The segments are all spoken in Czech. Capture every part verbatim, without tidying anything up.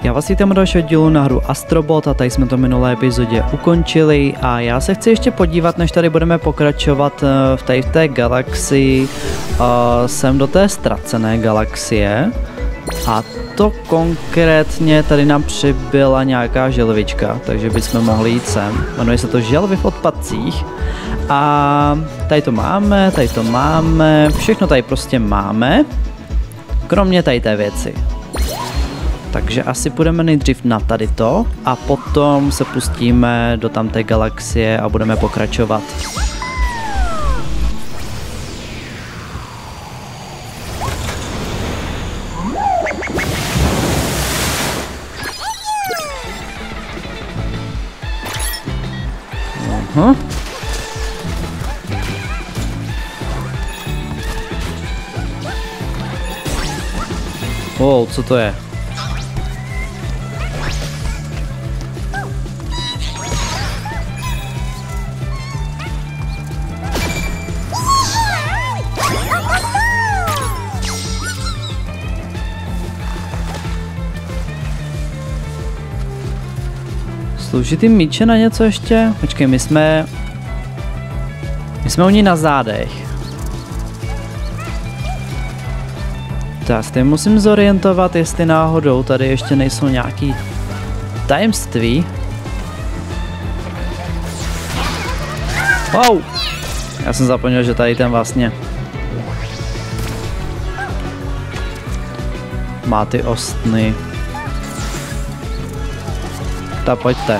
Já vás vítám u dalšího dílu na hru Astrobot a tady jsme to minulé epizodě ukončili a já se chci ještě podívat, než tady budeme pokračovat v té, v té galaxii, uh, sem do té ztracené galaxie a to konkrétně tady nám přibyla nějaká želvička, takže bychom mohli jít sem. Jmenuje se to želvy v odpadcích a tady to máme, tady to máme, všechno tady prostě máme, kromě tady té věci. Takže asi půjdeme nejdřív na tady to a potom se pustíme do tamté galaxie a budeme pokračovat. Aha. Wow, co to je? Složitý míče na něco ještě? Počkej, my jsme... My jsme u ní na zádech. Tak, s tím musím zorientovat, jestli náhodou tady ještě nejsou nějaký tajemství. Wow! Já jsem zapomněl, že tady ten vlastně má ty ostny. Tak pojďte.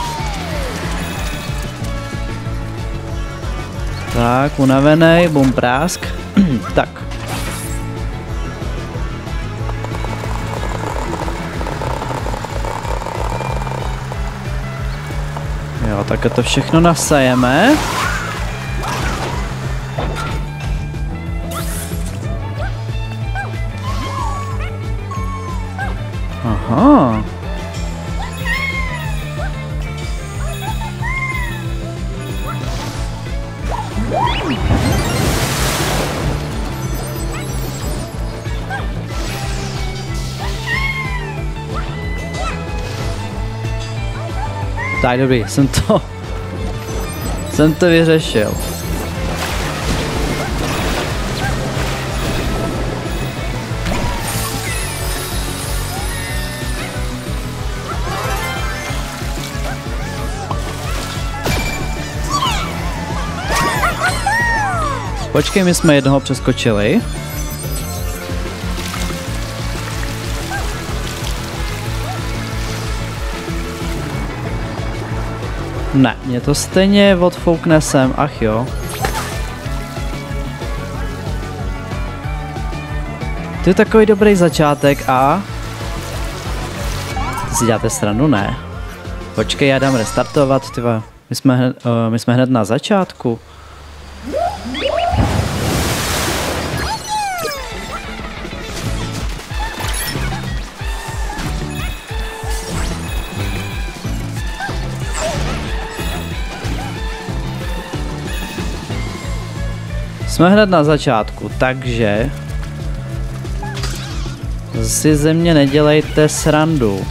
Tak, unavenej, bum prásk. Tak. Jo, tak to všechno nasajeme. Aha. Tak dobrý, jsem to, jsem to vyřešil. Počkej, my jsme jednoho přeskočili. Ne, mě to stejně odfoukne sem, ach jo. To je takový dobrý začátek a... Ty si děláte stranu, ne? Počkej, já dám restartovat, tyva. My jsme hned, uh, my jsme hned na začátku. Jsme hned na začátku, takže si ze mě nedělejte srandu.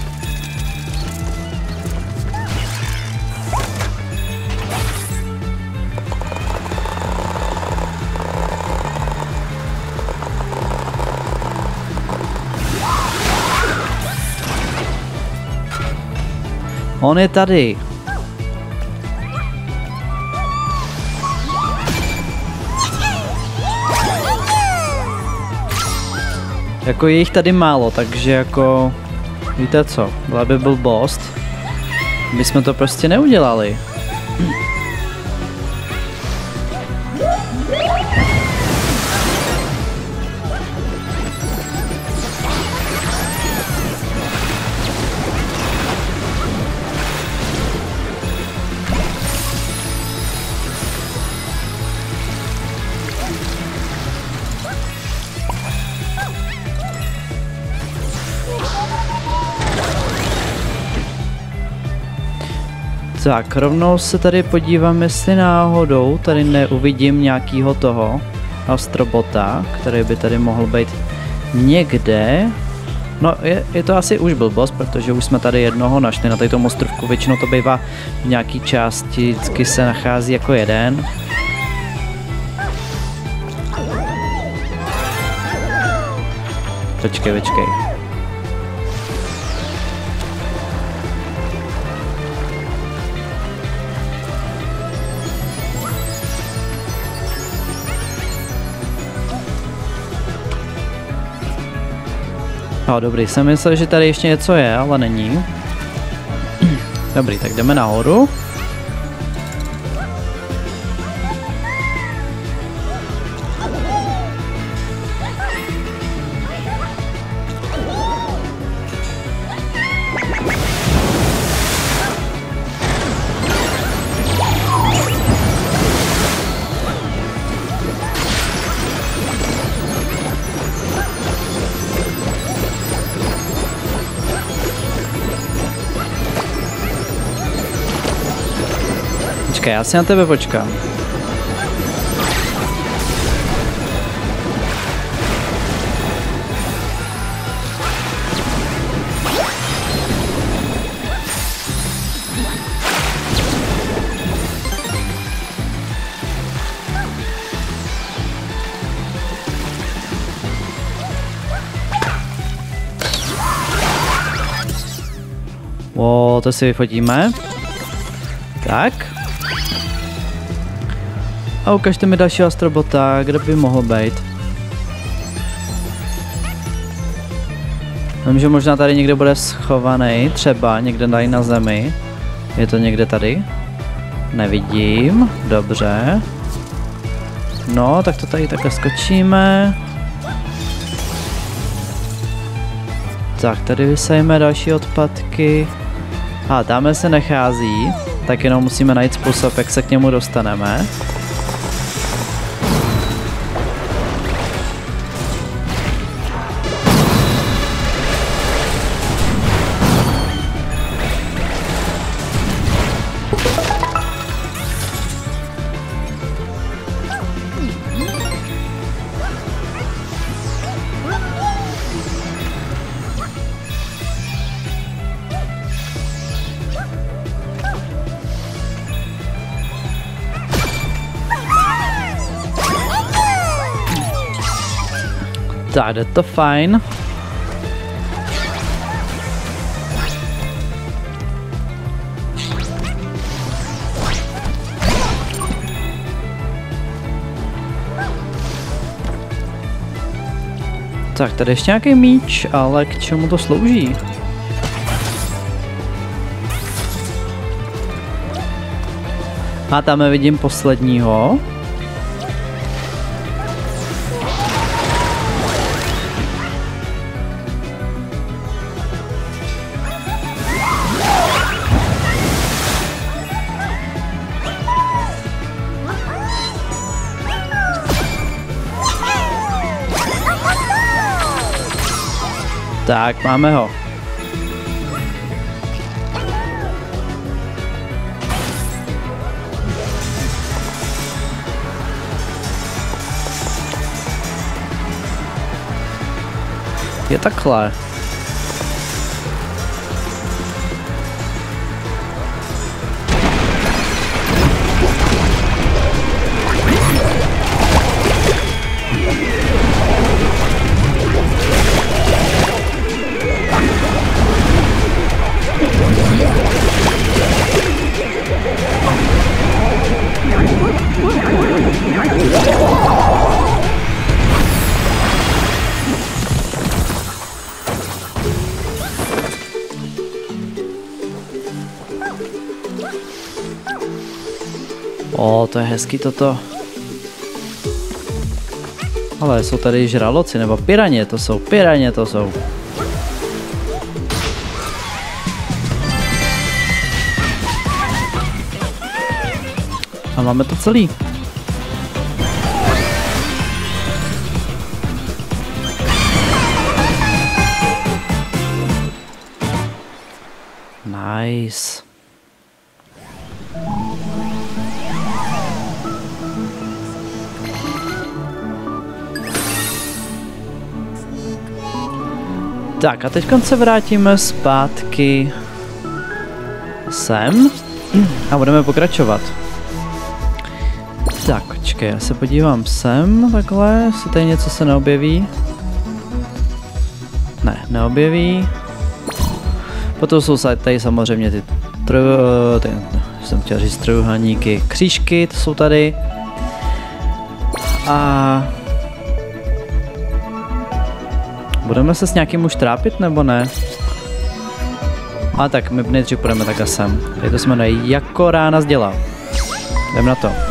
On je tady. Jako je jich tady málo, takže jako, víte co, byla by blbost, my jsme to prostě neudělali. Tak, rovnou se tady podívám, jestli náhodou tady neuvidím nějakýho toho Astrobota, který by tady mohl být někde. No, je, je to asi už blbost, protože už jsme tady jednoho našli na této ostrovku. Většinou to bývá v nějaký části, vždycky se nachází jako jeden. Počkej, počkej. No, dobrý, jsem myslel, že tady ještě něco je, ale není. Dobrý, tak jdeme nahoru. Počkej, já si na tebe počkám. O, to si vyfotíme. Tak. A ukažte mi dalšího astrobota, kde by mohl být. Vím, že možná tady někde bude schovaný, třeba někde tady na zemi. Je to někde tady? Nevidím, dobře. No, tak to tady takhle skočíme. Tak, tady vysejme další odpadky. A tamhle se nachází, tak jenom musíme najít způsob, jak se k němu dostaneme. Tak, je to fajn. Tak, tady ještě nějaký míč, ale k čemu to slouží? A tam vidím posledního. Tak, máme ho. Je takhle. O, to je hezký toto. Ale jsou tady žraloci, nebo piraně to jsou, piraně to jsou. A máme to celý. Nice. Tak a teď se vrátíme zpátky sem a budeme pokračovat. Tak, počkej, já se podívám sem, takhle, jestli tady něco se neobjeví. Ne, neobjeví. Potom jsou tady samozřejmě ty, tru, ty jsem chtěl říct trojuhelníky, křížky, to jsou tady. A budeme se s nějakým už trápit, nebo ne? A tak my nejdřív půjdeme takhle sem. Tady to se jmenuje Jako rána zděla. Jdem na to.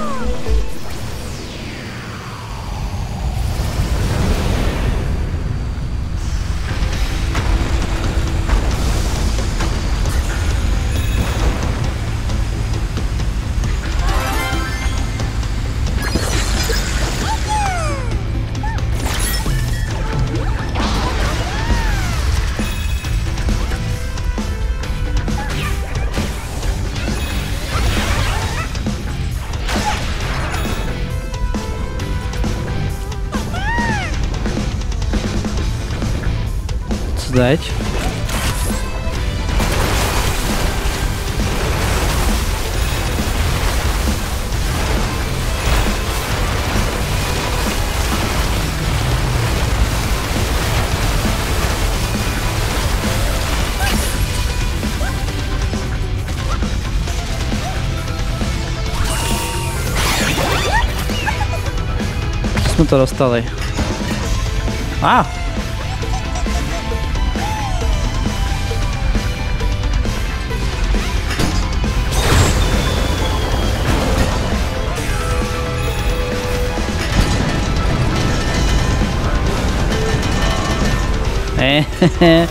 Teď. Jsme to dostali. A! Ah. Hehehe.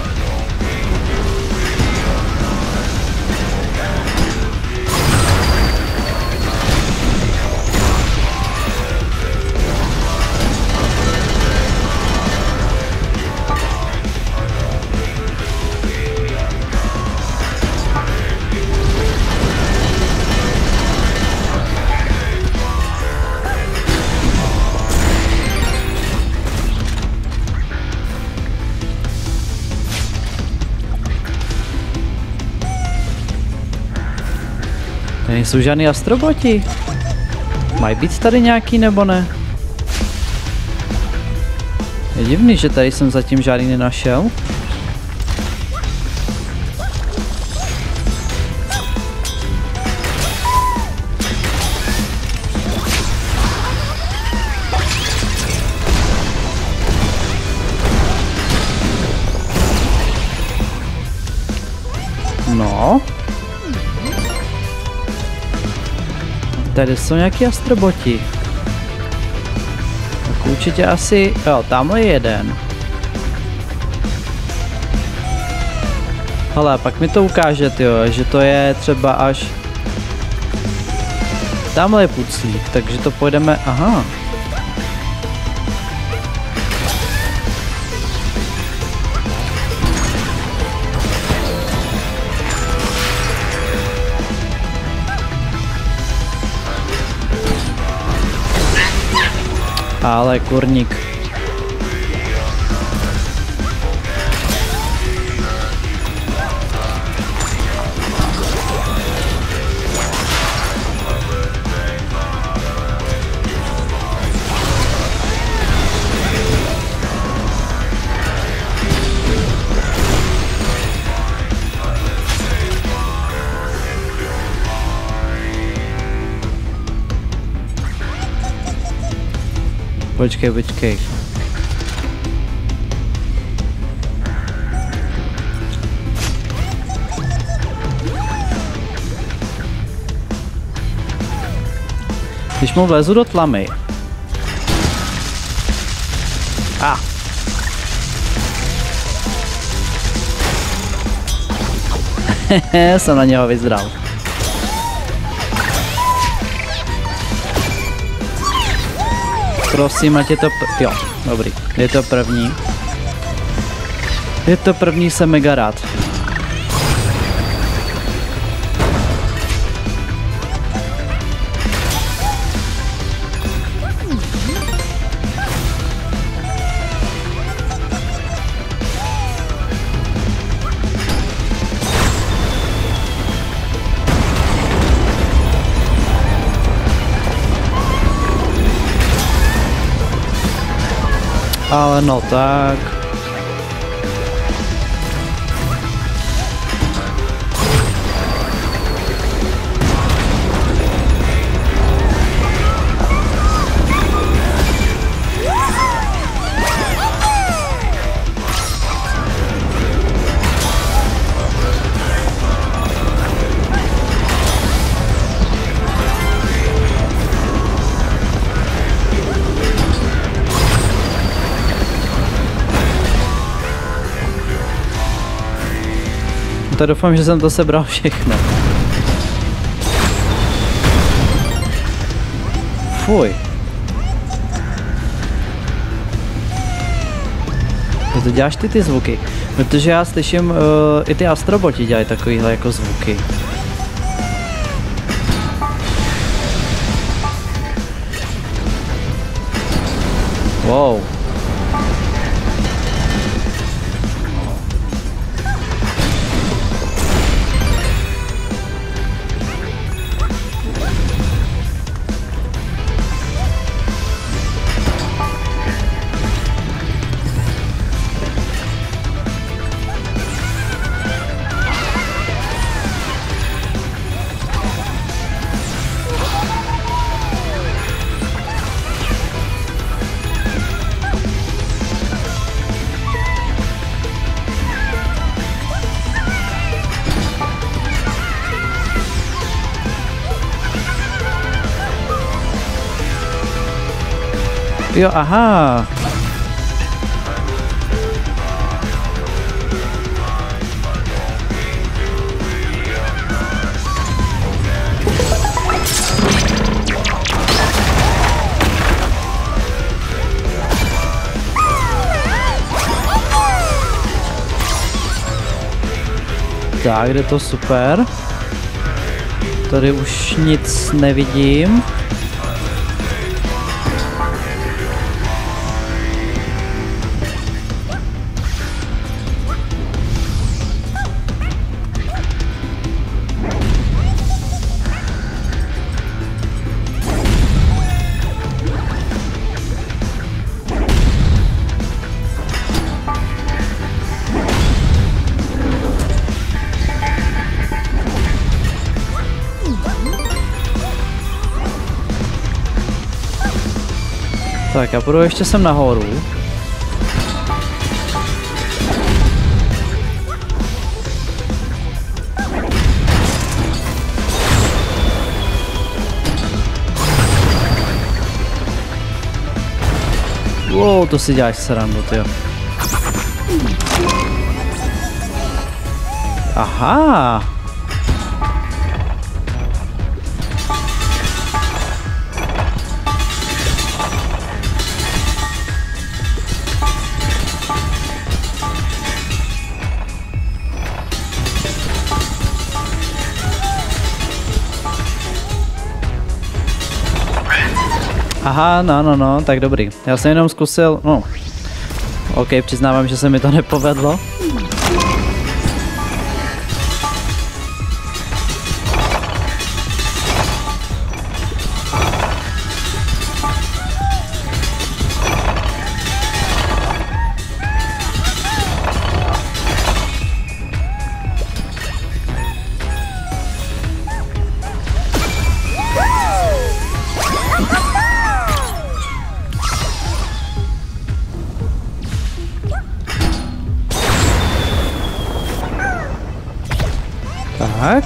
Nejsou žádný astroboti. Mají být tady nějaký nebo ne? Je divný, že tady jsem zatím žádný nenašel. No. Tady jsou nějaký astroboti. Tak určitě asi... Jo, tamhle je jeden. Ale pak mi to ukáže, tyjo, že to je třeba až... Tamhle je puclík, takže to pojedeme... Aha. Ale kurník. Počkej, počkej. Když mu vlezu do tlamy. A. Ah. Jsem na něho vyzdral. Prosím, ať je to... Jo, dobrý. Je to první. Je to první, jsem mega rád. Ale no tak. Tak doufám, že jsem to sebral všechno. Fuj. To děláš ty ty zvuky, protože já slyším, uh, i ty astroboti dělají takovýhle jako zvuky. Wow. Jo, aha. Tak, jde to super. Tady už nic nevidím. Tak já půjdu ještě sem nahoru. Wow, to si děláš srandu, tyjo. Aha. Aha, no, no, no, tak dobrý. Já jsem jenom zkusil, no. OK, přiznávám, že se mi to nepovedlo. Tak.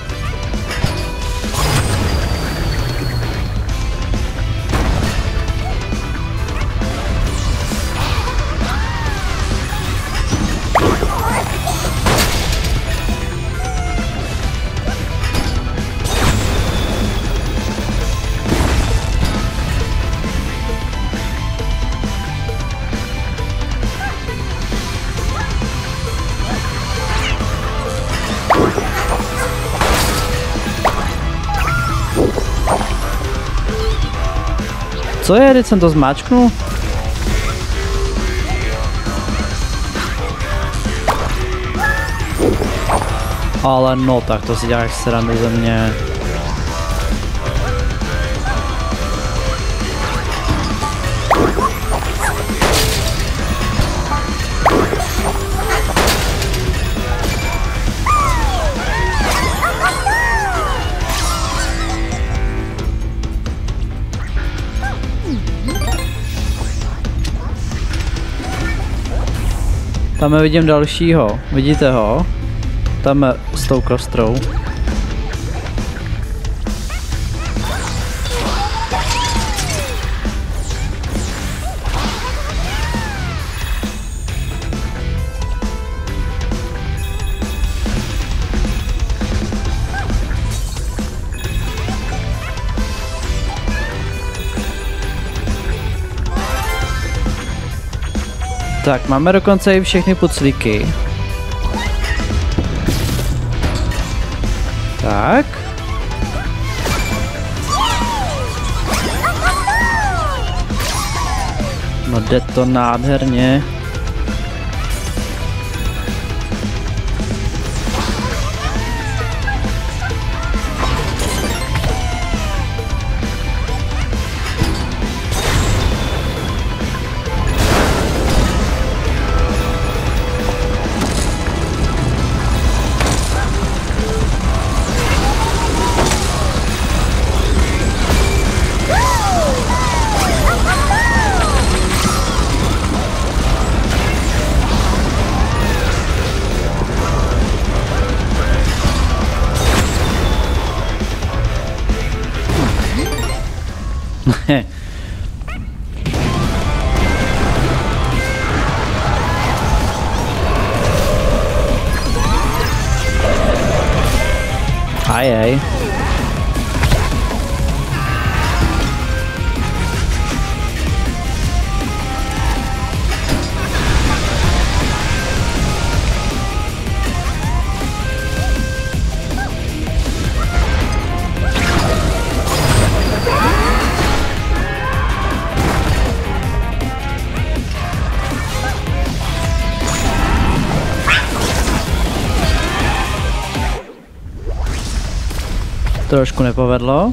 Co je, teď jsem to zmáčknul? Ale no, tak to si děláš srandu ze mě. Tam vidím dalšího. Vidíte ho? Tam s tou kostrou. Tak, máme dokonce i všechny puclíky. Tak. No jde to nádherně. Ajej. Trošku nepovedlo.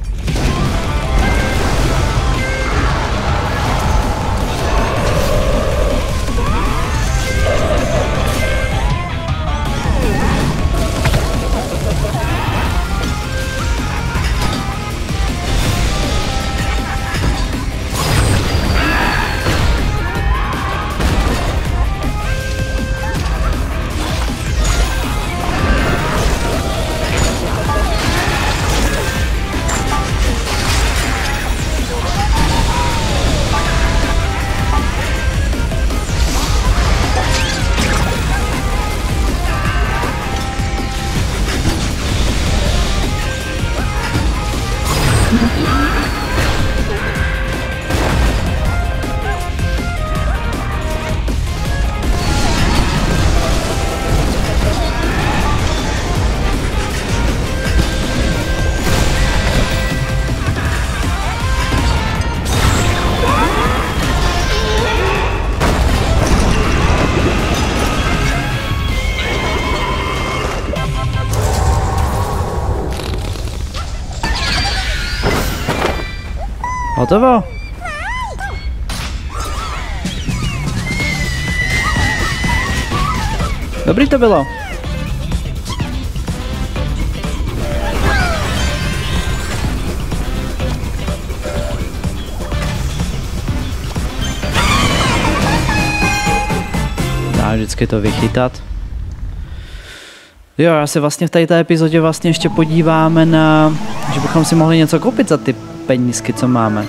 Hotovo. Dobrý to bylo. Dá vždycky to vychytat. Jo, já se vlastně v této epizodě vlastně ještě podíváme na, že bychom si mohli něco koupit za ty penízky, co máme.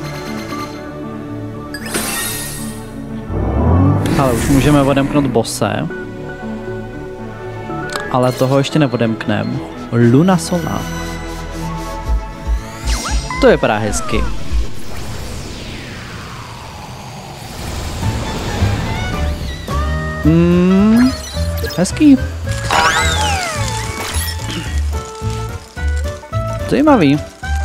Ale už můžeme odemknout bosse. Ale toho ještě neodemkneme. Luna Sola. To vypadá hezky. Hmm, hezký. Zajímavý.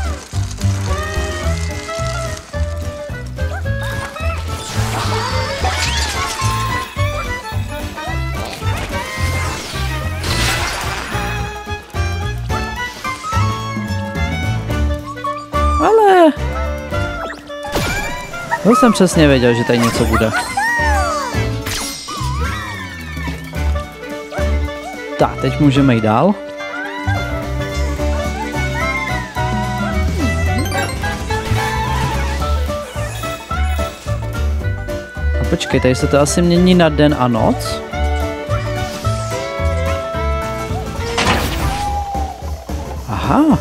Ale... To jsem přesně věděl, že tady něco bude. Tak, teď můžeme jít dál. A počkej, tady se to asi mění na den a noc. Aha.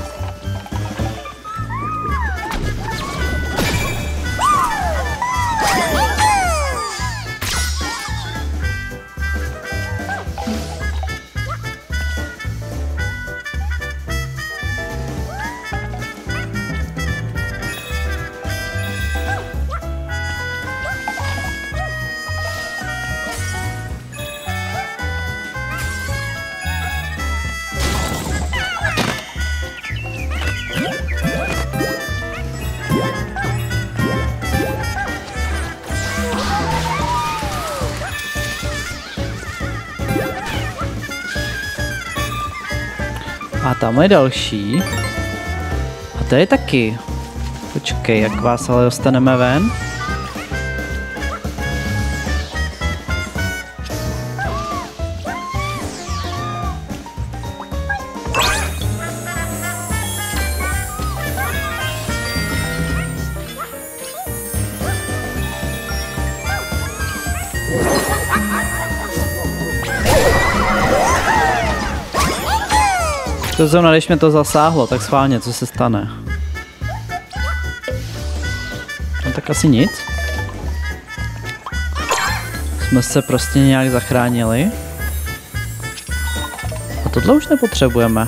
A tam je další. A to je taky. Počkej, jak vás ale dostaneme ven? To zrovna, když mě to zasáhlo, tak schválně, co se stane? No tak asi nic. Jsme se prostě nějak zachránili. A tohle už nepotřebujeme.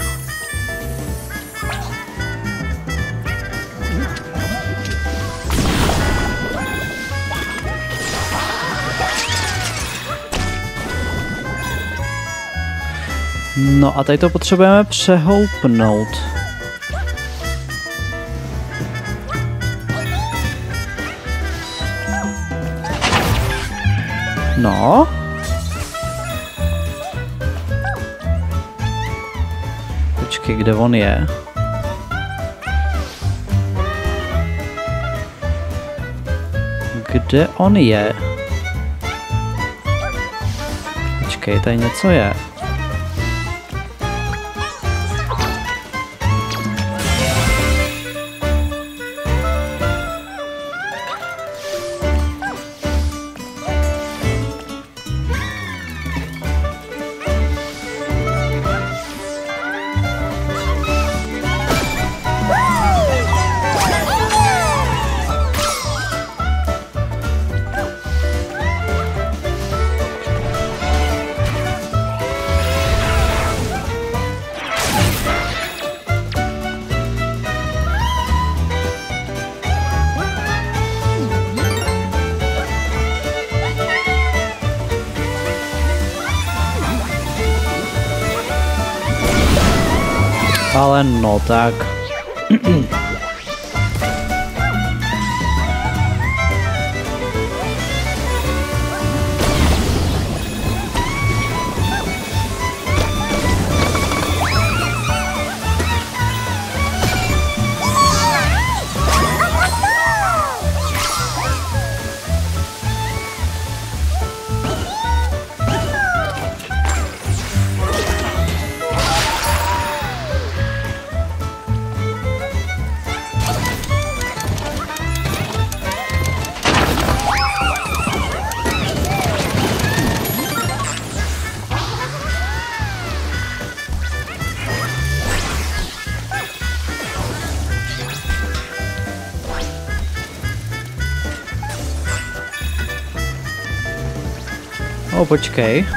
No a tady to potřebujeme přehoupnout. No. Počkej, kde on je? Kde on je? Počkej, tady něco je. Ale no tak. O, počkej.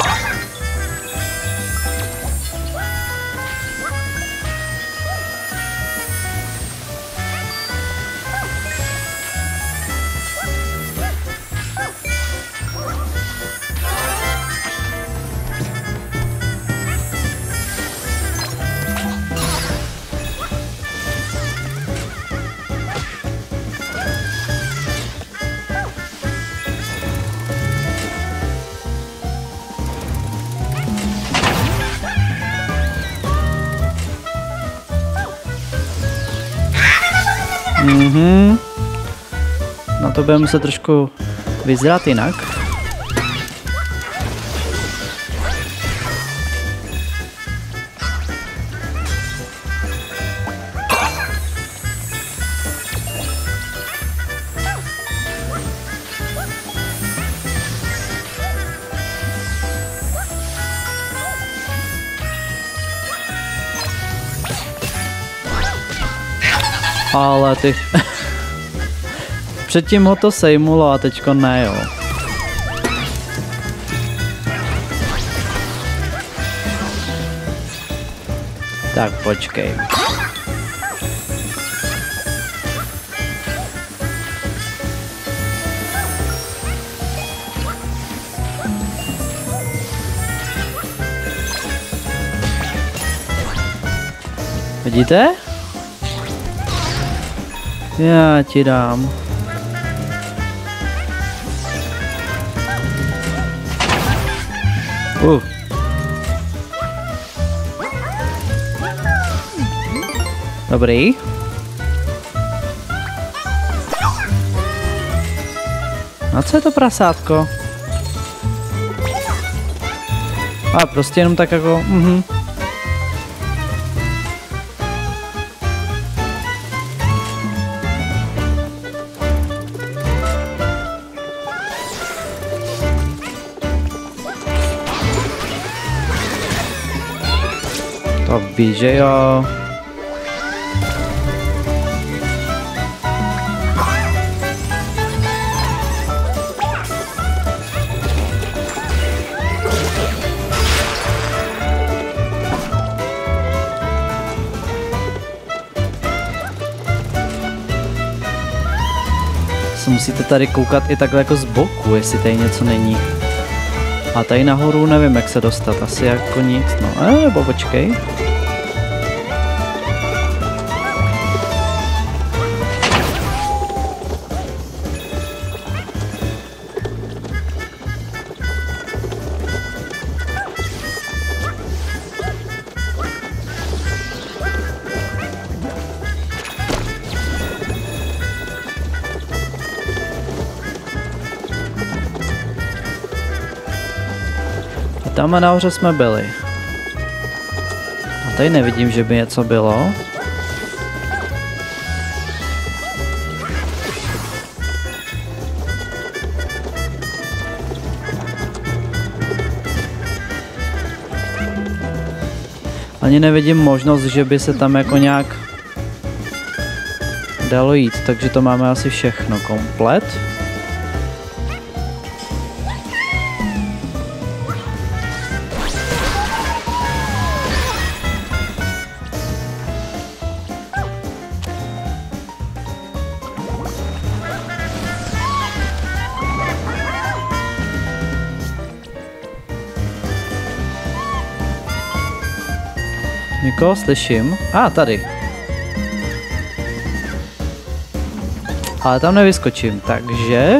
Mhm. Na to budeme muset trošku vyzrat jinak. Ale ty... Předtím ho to sejmulo a teďko ne, jo. Tak počkej. Vidíte? Já ti dám. Uh. Dobrý. A co je to prasátko? A prostě jenom tak jako, mhm. To ví, že jo. Musíte tady koukat i takhle jako z boku, jestli tady něco není. A tady nahoru nevím, jak se dostat, asi jako nic, no, e, nebo počkej. Tam nahoře jsme byli. A tady nevidím, že by něco bylo. Ani nevidím možnost, že by se tam jako nějak dalo jít, takže to máme asi všechno komplet. Někoho slyším. A, ah, tady. Ale tam nevyskočím, takže...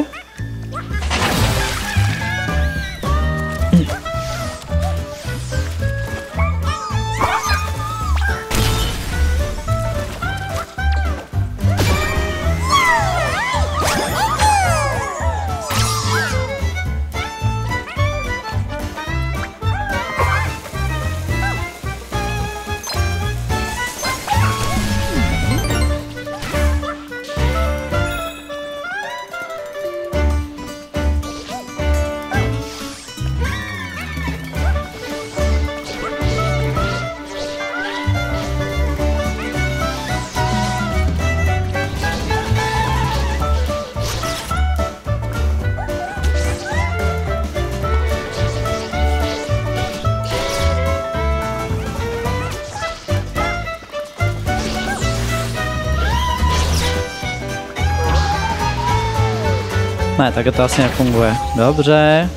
Ne, tak to asi nefunguje. Dobře.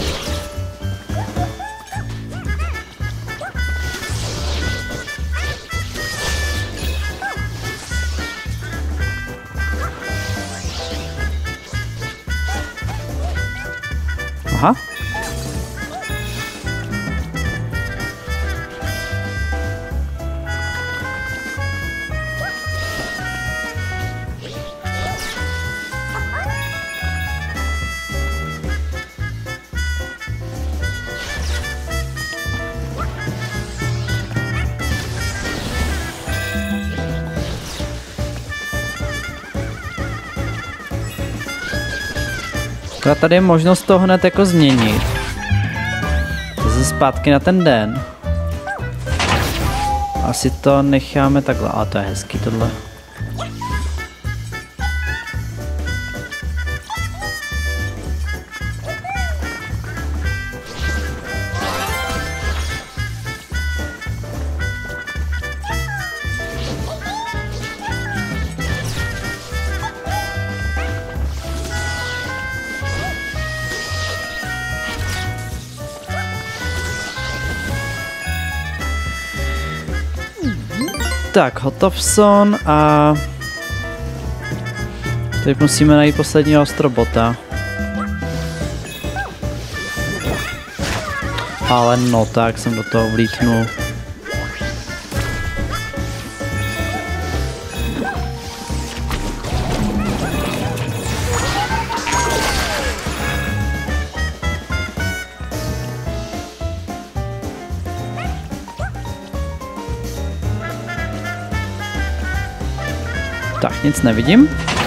Aha. A tady je možnost to hned jako změnit. Zase zpátky na ten den. Asi to necháme takhle. A to je hezký tohle. Tak, Hotovson a teď musíme najít posledního astrobota. Ale no tak jsem do toho vlítnul. Tak, nic nevidím.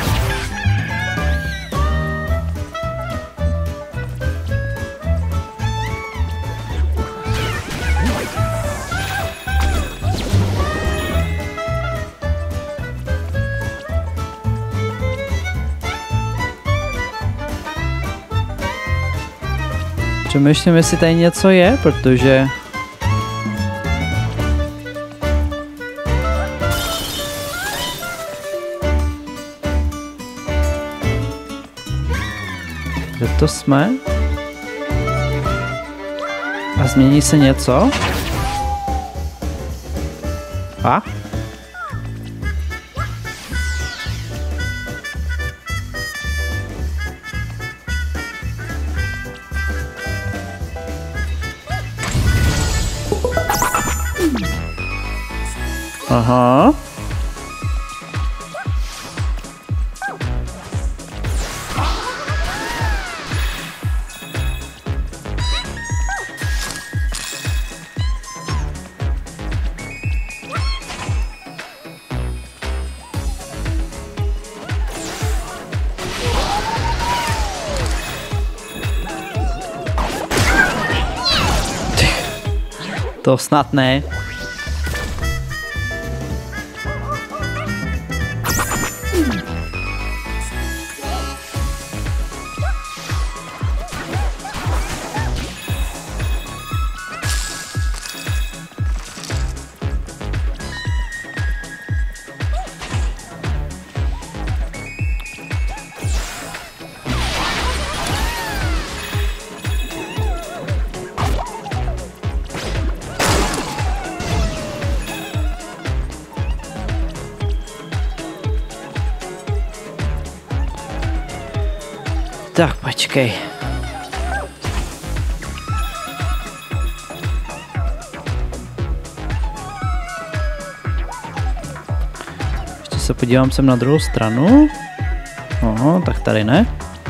Přemýšlím, jestli tady něco je, protože... Kde to jsme? A změní se něco? A? Aha. To snad ne. Tak počkej. Ještě se podívám sem na druhou stranu. Oho, tak tady ne.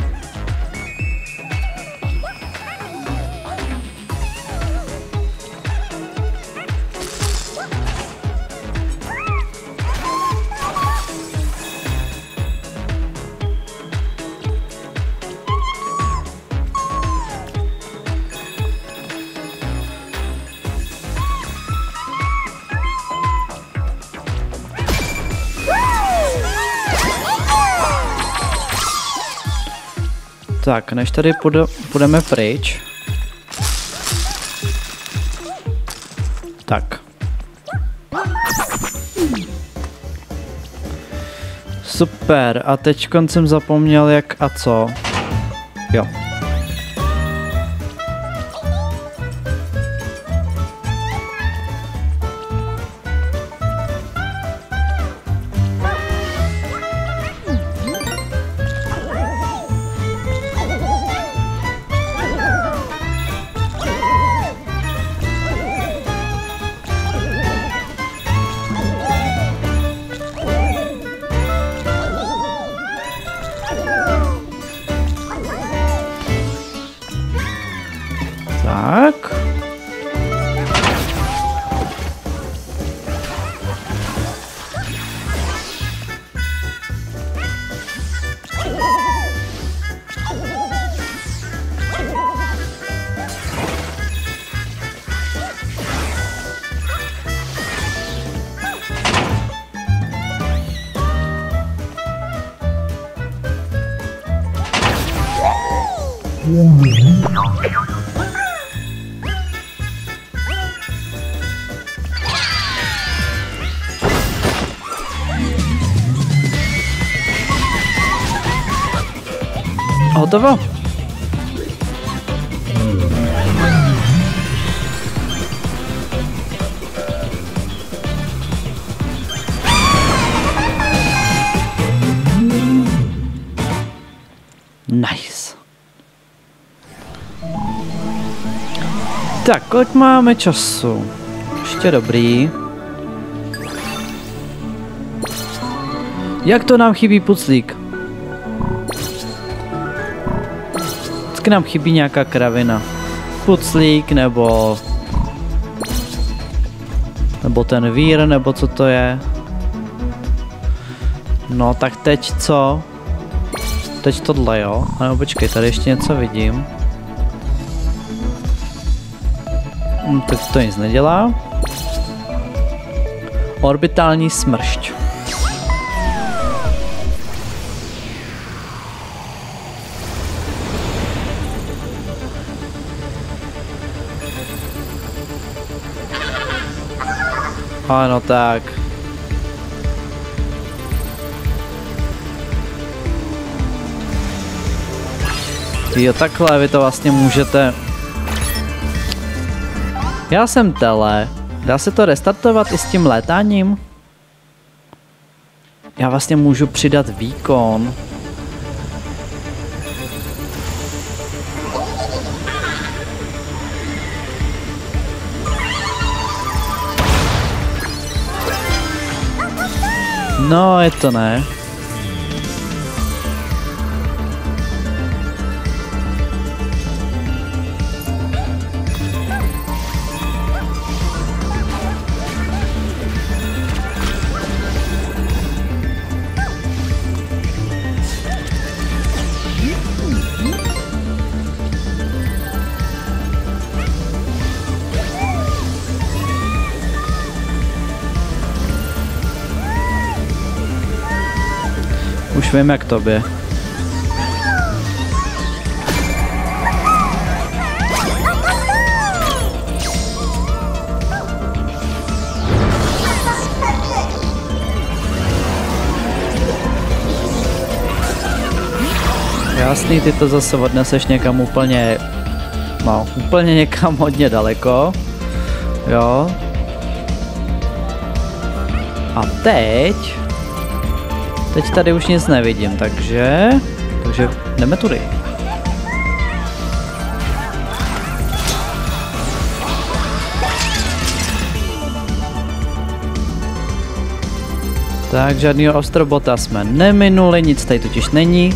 Tak, než tady půjdeme pryč. Tak. Super, a teď jsem zapomněl jak a co. Jo. Tak. Hotovo? Tak, kolik máme času? Ještě dobrý. Jak to nám chybí puclík? Vždycky nám chybí nějaká kravina. Puclík nebo... Nebo ten vír, nebo co to je. No tak teď co? Teď tohle jo? Ano počkej, tady ještě něco vidím. Hm, tak to nic nedělá. Orbitální smršť. Ano, tak. Jo, takhle vy to vlastně můžete... Já jsem tele. Dá se to restartovat i s tím létáním? Já vlastně můžu přidat výkon. No, je to ne. Už vím, jak to by. Jasný, ty to zase odneseš někam úplně... No, úplně někam hodně daleko. Jo. A teď... Teď tady už nic nevidím, takže... Takže jdeme tudy. Tak, žádnýho ostrobota jsme neminuli, nic tady totiž není.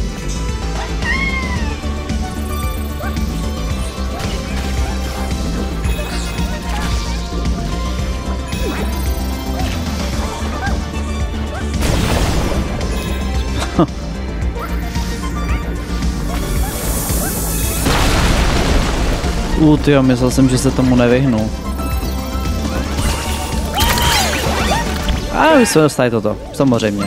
U, tyjo, myslel jsem, že se tomu nevyhnu. A my jsme dostali toto, samozřejmě.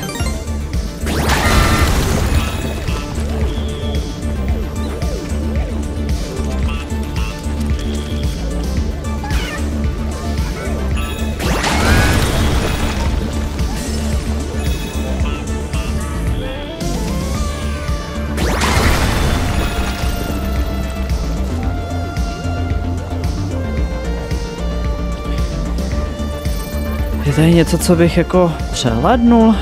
Je tady něco, co bych jako přehlédnul?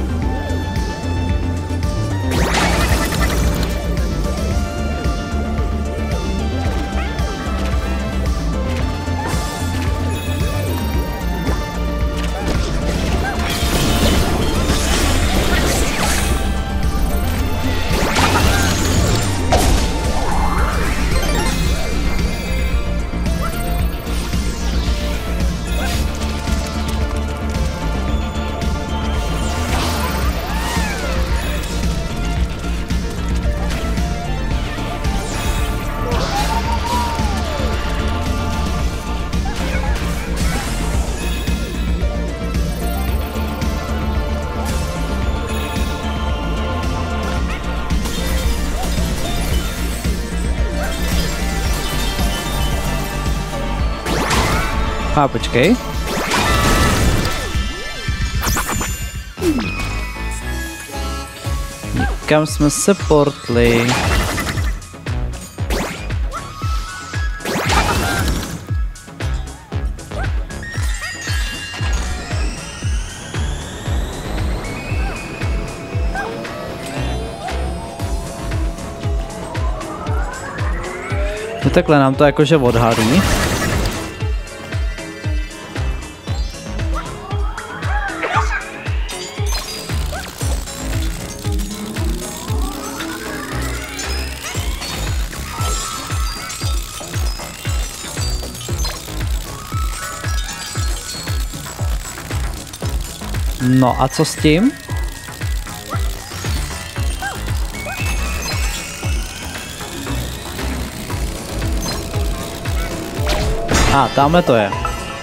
A počkej. Kam jsme se portli? No takhle nám to jakože odhalí. No a co s tím? A, ah, tamhle to je.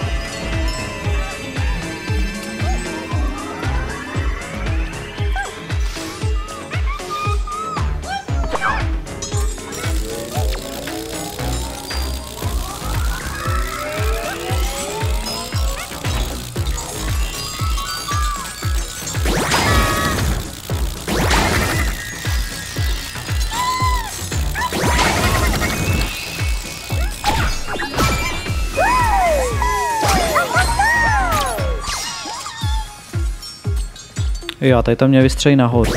Jo, tady to mě vystřelí nahoru.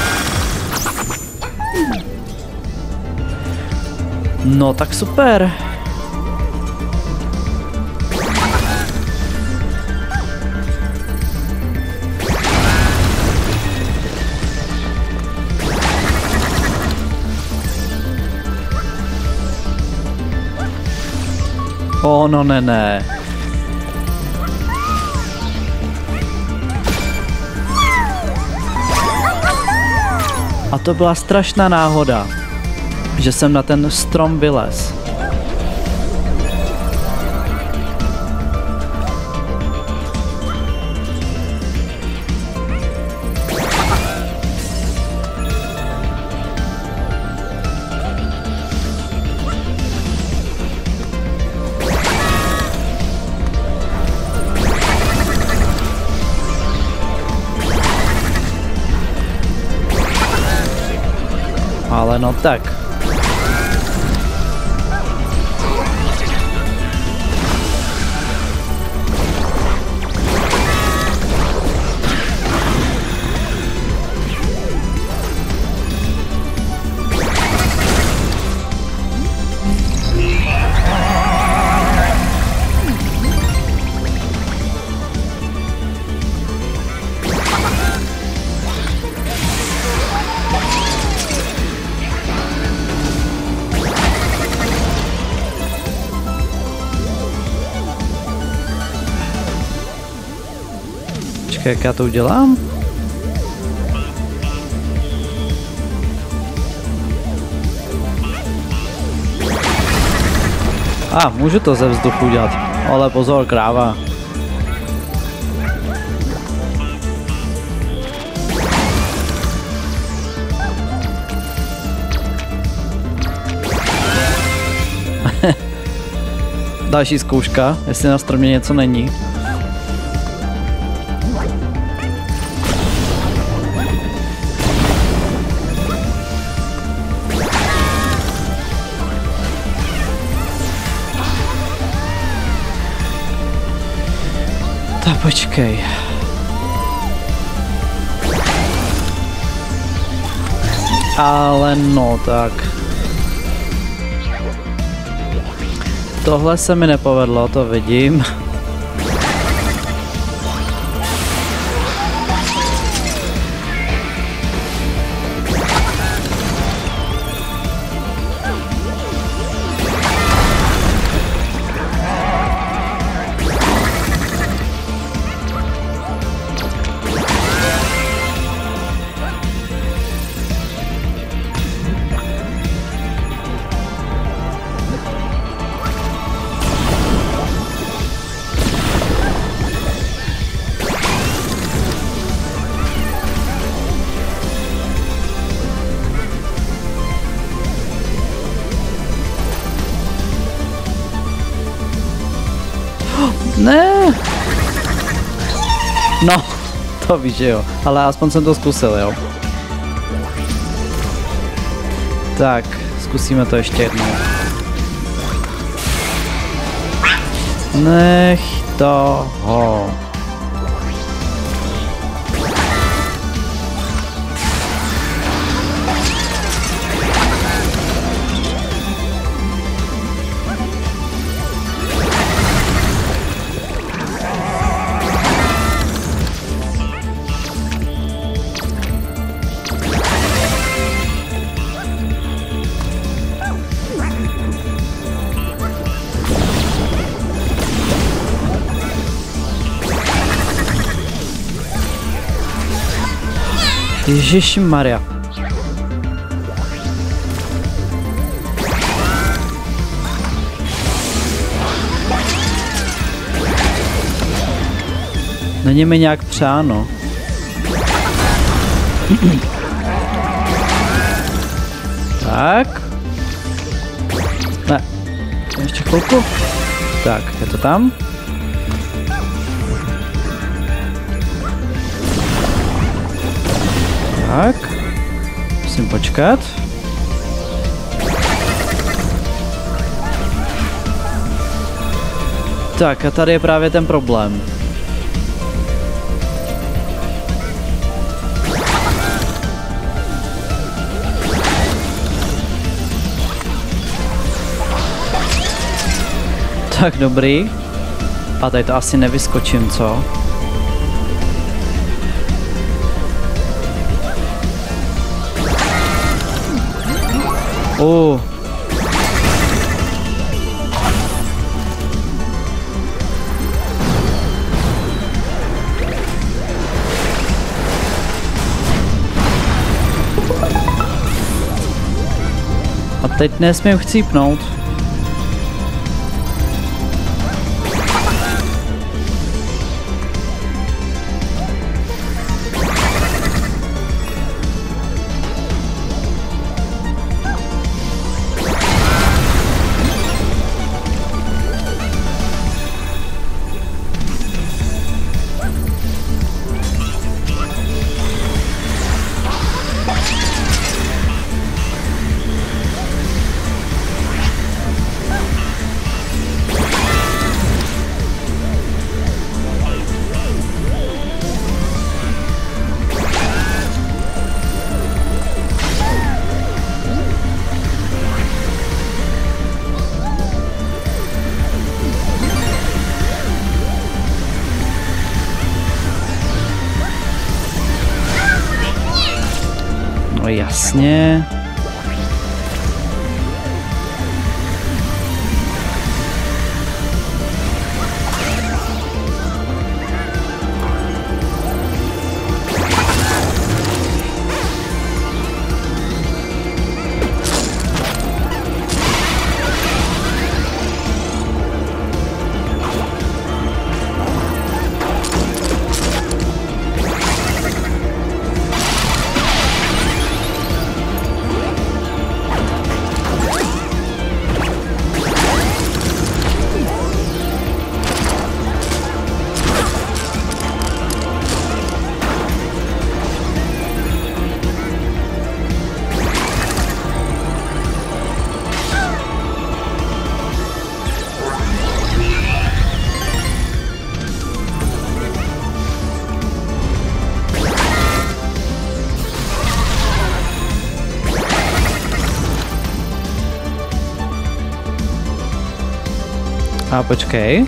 No tak super. O, no ne, ne. A to byla strašná náhoda, že jsem na ten strom vylez. Ale no tak. Jak já to udělám? A, ah, můžu to ze vzduchu udělat, ale pozor, kráva. Další zkouška, jestli na stromě něco není. Tak počkej. Ale no tak. Tohle se mi nepovedlo, to vidím. Ne. No, to víš, že jo. Ale aspoň jsem to zkusil, jo. Tak, zkusíme to ještě jednou. Nech toho. Ježišmarja. Není mi nějak přáno. Tak. Ne. Ještě chvilku. Tak, je to tam. Tak. Musím počkat. Tak a tady je právě ten problém. Tak dobrý. A tady to asi nevyskočím, co? Uh. A teď nesmím chcípnout. No jasně. A počkej.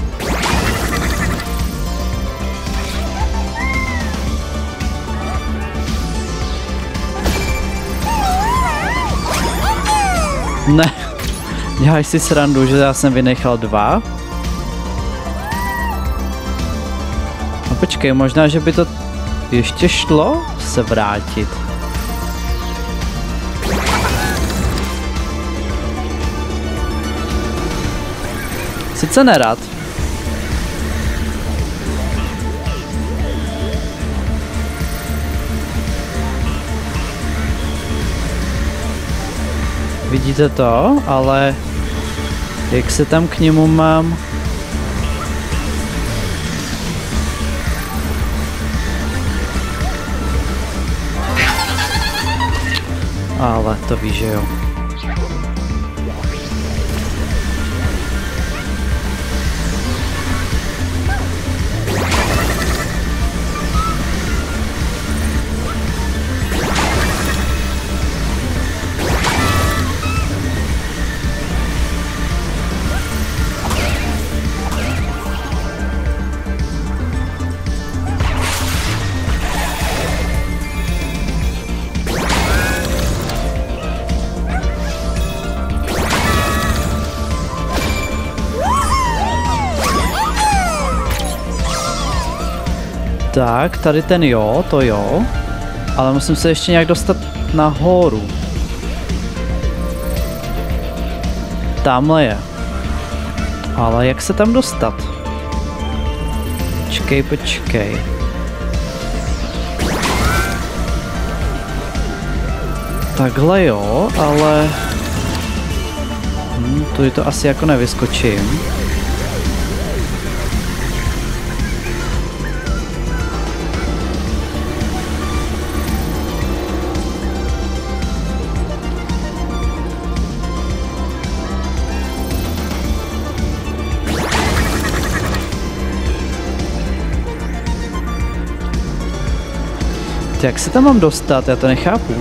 Ne, děláš si srandu, že já jsem vynechal dva. A počkej, možná, že by to ještě šlo se vrátit. Sice nerad. Vidíte to, ale jak se tam k němu mám? Ale to víš, že jo. Tak, tady ten jo, to jo. Ale musím se ještě nějak dostat nahoru. Tamhle je. Ale jak se tam dostat? Počkej, počkej. Takhle jo, ale... Hm, tu to asi jako nevyskočím. Jak se tam mám dostat? Já to nechápu.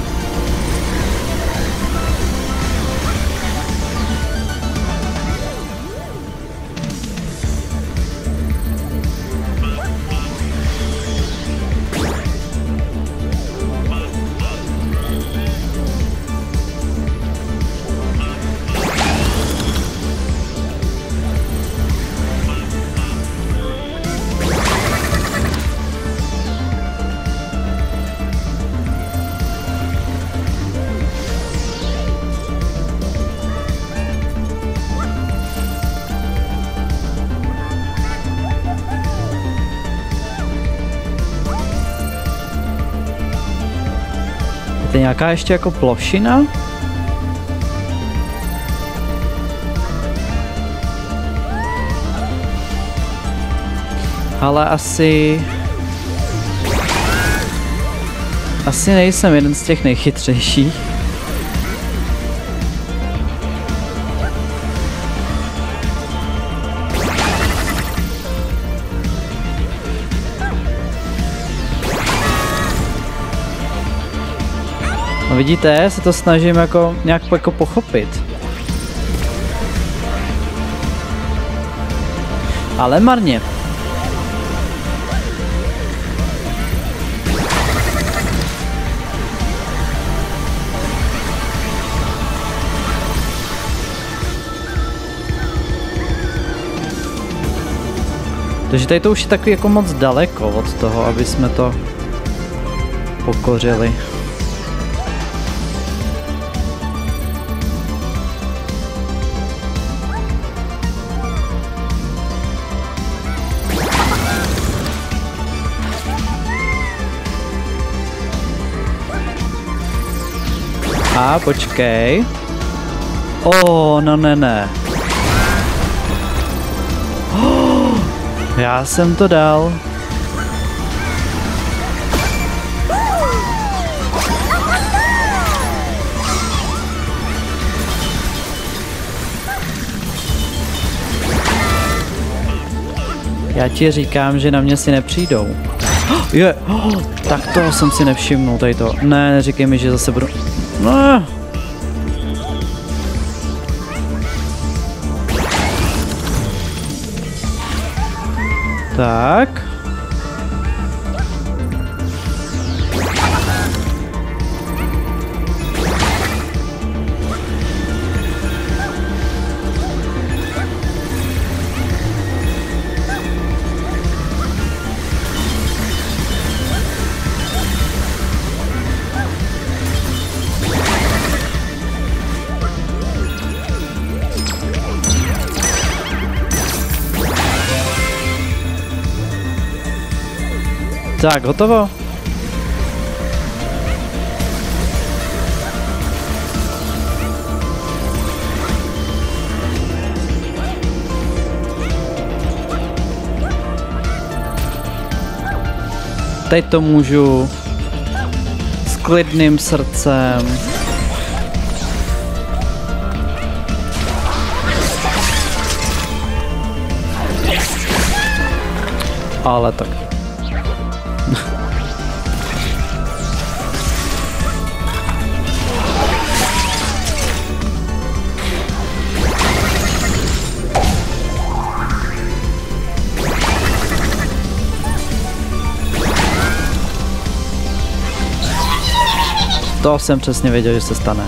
Je nějaká ještě jako plošina? Ale asi... Asi nejsem jeden z těch nejchytřejších. No vidíte, já se to snažím jako nějak jako pochopit. Ale marně. Takže tady to už je takový jako moc daleko od toho, aby jsme to pokořili. A počkej. O, no ne, ne. Oh, já jsem to dal. Já ti říkám, že na mě si nepřijdou. Je, oh, tak toho jsem si nevšimnul, tady to. Ne, neříkej mi, že zase budu... No. Tak. Tak, hotovo. Teď to můžu s klidným srdcem. Ale tak. To jsem přesně věděl, že se stane.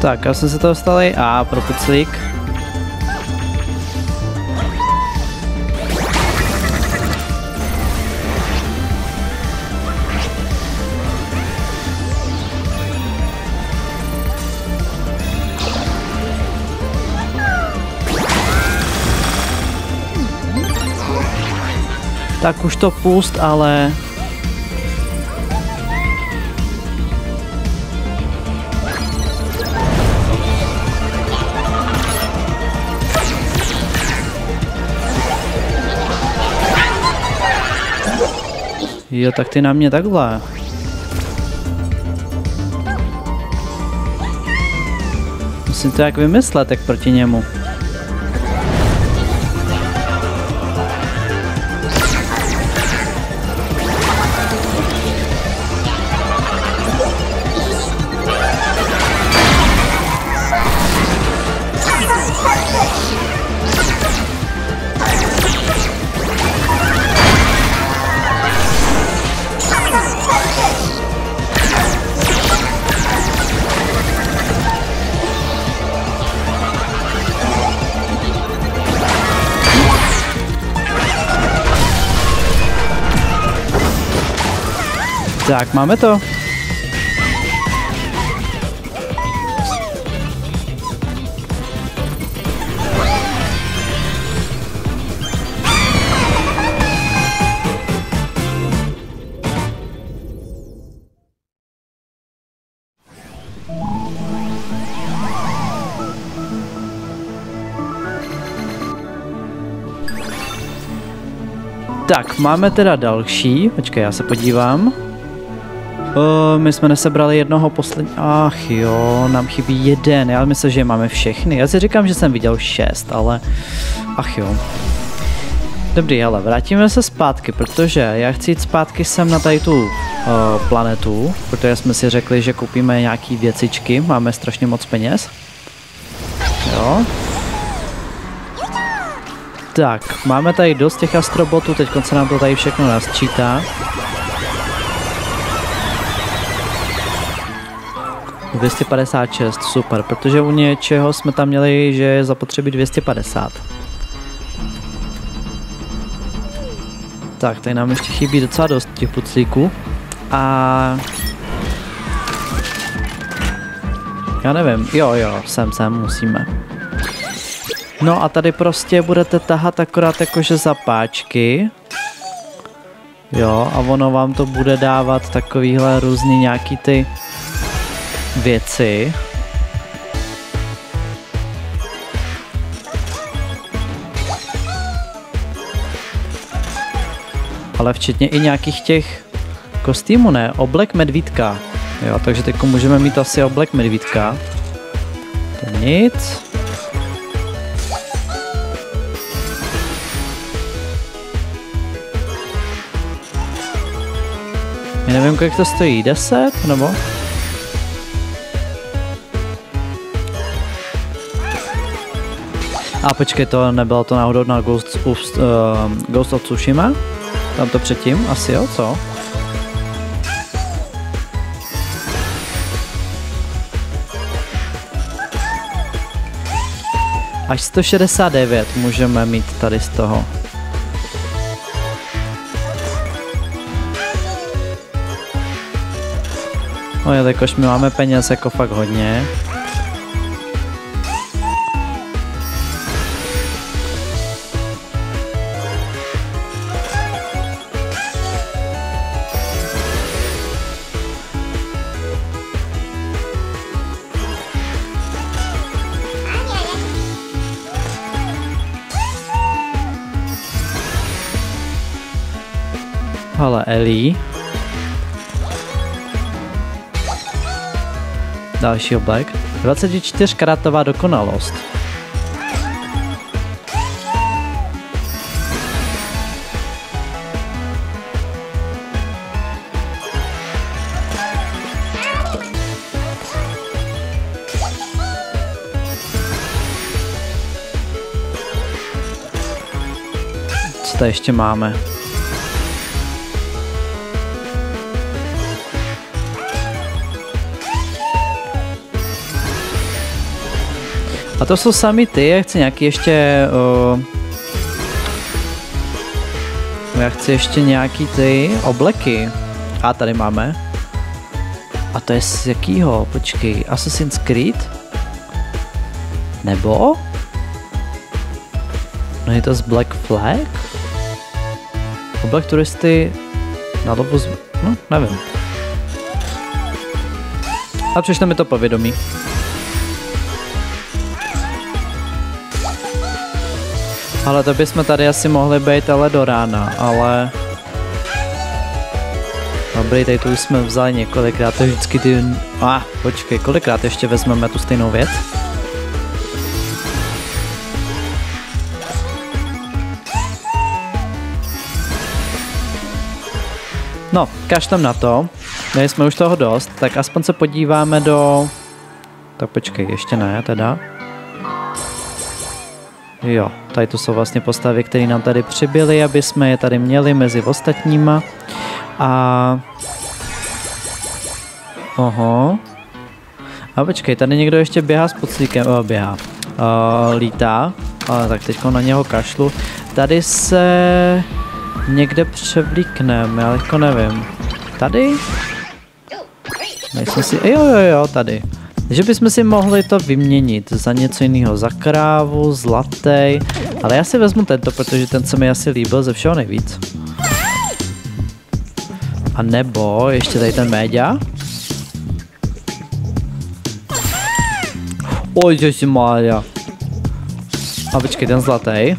Tak, já jsem se to dostali a pro puclík. Tak už to pust, ale... Jo, tak ty na mě takhle. Musím to jak vymyslet, jak proti němu. Tak, máme to. Tak, máme teda další. Počkej, já se podívám. Uh, my jsme nesebrali jednoho posledního. Ach jo, nám chybí jeden. Já myslím, že máme všechny. Já si říkám, že jsem viděl šest, ale... Ach jo. Dobrý, ale vrátíme se zpátky, protože já chci jít zpátky sem na tady tu uh, planetu, protože jsme si řekli, že koupíme nějaký věcičky. Máme strašně moc peněz. Jo. Tak, máme tady dost těch astrobotů, teď se nám to tady všechno nasčítá. dvě stě padesát šest, super, protože u něčeho jsme tam měli, že je zapotřebí dvě stě padesát. Tak, tady nám ještě chybí docela dost těch puclíků. A... Já nevím, jo jo, sem sem musíme. No a tady prostě budete tahat akorát jakože za páčky. Jo, a ono vám to bude dávat takovýhle různý nějaký ty věci. Ale včetně i nějakých těch kostýmů, ne? Oblek medvídka. Jo, takže teď můžeme mít asi oblek medvídka. To nic. Já nevím, kolik to stojí, deset nebo? A počkej, to nebylo to náhodou na Ghost of, uh, Ghost of Tsushima? Tam to předtím? Asi jo, co? Až sto šedesát devět můžeme mít tady z toho. No je, jakož my máme peněz jako fakt hodně. Ale Ellie. Další oblek. dvacet čtyři karatová dokonalost. Co tady ještě máme? A to jsou sami ty, já chci nějaký ještě... Uh, já chci ještě nějaký ty obleky. A tady máme. A to je z jakýho? Počkej, Assassin's Creed? Nebo? No je to z Black Flag? Oblek turisty na lovu z... No, nevím. A přišlo mi to povědomí. Ale to bychom tady asi mohli být ale do rána, ale... Dobrý, tady tu už jsme vzali několikrát, to vždycky ty... Ah, počkej, kolikrát ještě vezmeme tu stejnou věc? No, kašlem na to, my jsme už toho dost, tak aspoň se podíváme do... Tak počkej, ještě ne, teda. Jo, tady to jsou vlastně postavy, které nám tady přibyly, aby jsme je tady měli mezi ostatníma. A... Oho. A počkej, tady někdo ještě běhá s poclíkem, oh, běhá, uh, lítá, ale tak teďko na něho kašlu. Tady se někde převlíkneme, já teďko nevím. Tady? Nejsem si, jo, jo, jo, tady. Takže bychom si mohli to vyměnit za něco jiného, za krávu, zlatý, ale já si vezmu tento, protože ten se mi asi líbil ze všeho nejvíc. A nebo ještě tady ten méďa. Oj, ježišmarja. A počkej, ten zlatý.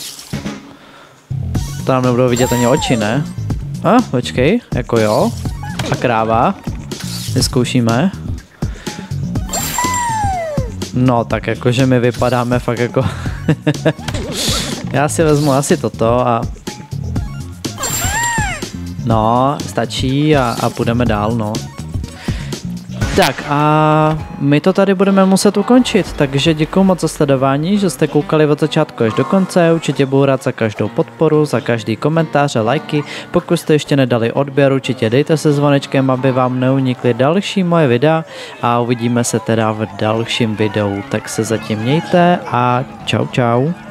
To nám nebudou vidět ani oči, ne? A počkej, jako jo. A kráva. Vyzkoušíme. No, tak jakože my vypadáme fakt jako... Já si vezmu asi toto a... No, stačí a, a půjdeme dál, no. Tak a my to tady budeme muset ukončit, takže děkuji moc za sledování, že jste koukali od začátku až do konce, určitě budu rád za každou podporu, za každý komentář a lajky, pokud jste ještě nedali odběr, určitě dejte se zvonečkem, aby vám neunikly další moje videa a uvidíme se teda v dalším videu, tak se zatím mějte a čau čau.